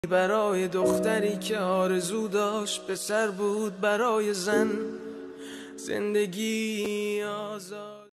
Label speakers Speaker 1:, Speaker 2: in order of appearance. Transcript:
Speaker 1: برای دختری که آرزو داشت پسر بود برای زن. زندگی آزاد